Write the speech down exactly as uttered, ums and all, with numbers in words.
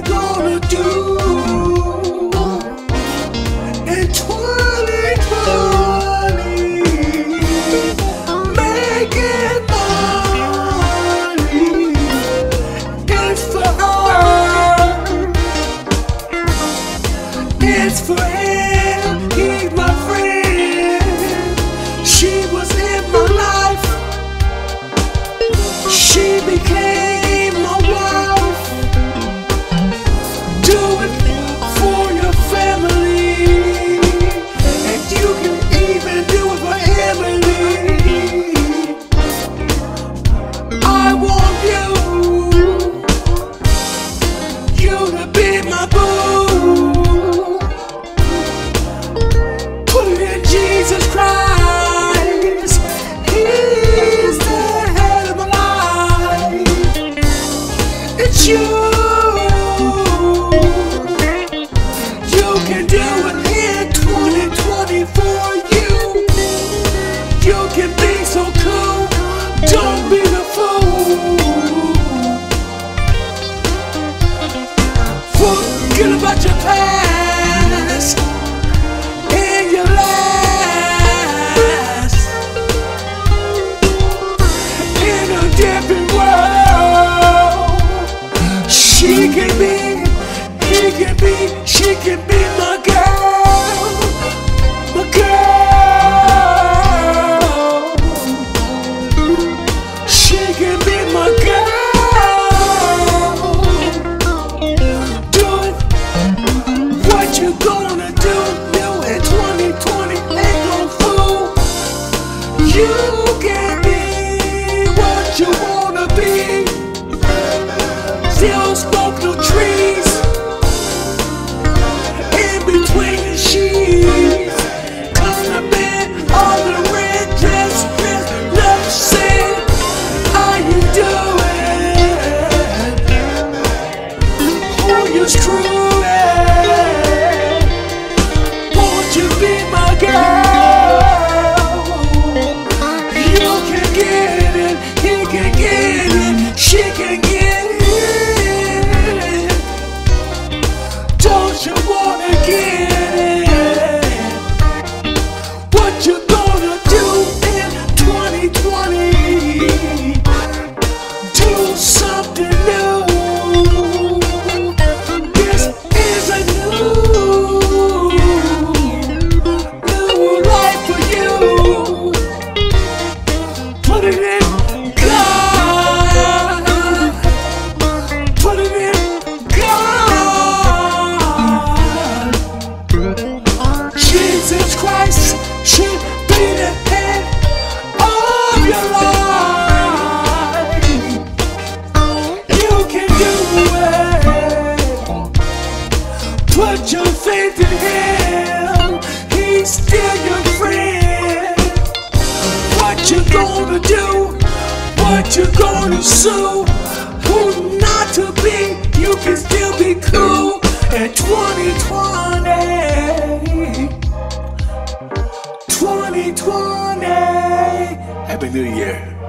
gonna do in twenty twenty? Making money is for her, it's for him, he's my friend. She was in my life, she became my wife. Do it for your family, and you can even do it for Emily. I want you, you to be my boo. Put it in Jesus Christ, he's the head of my life. It's you. You can do it in twenty twenty for you. You can be so cool, don't be the fool. Forget about your past and your last. In a different world, she can be, he can be, she can be my girl, my girl. She can be my girl. Do it, what you gonna do new in twenty twenty? Ain't no fool. You can be what you wanna be. Still smoke no trees in between the sheets. Come to bed on the red dress, dress, love saying, how you doing? Who you screwing? Won't you be my girl? You can get it, he can get it, she can get it. Don't you wanna get it? What you gonna do in twenty twenty? Do something new. This is a new, new life for you. Put it in God. Put it in God. Jesus Christ should be the head of your life. You can do it. Put your faith in him, he's still your friend. What you gonna do? What you gonna sue? Who not to be? You can still be cool in twenty twenty. twenty twenty. Happy New Year.